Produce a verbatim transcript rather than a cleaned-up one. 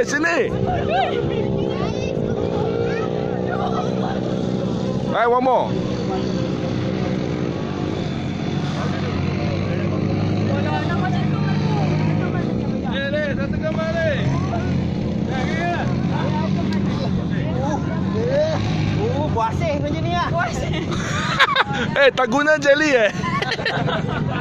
sini. Hai, one more. Oh, buasih macam ni lah. Eh, tak guna jelly eh.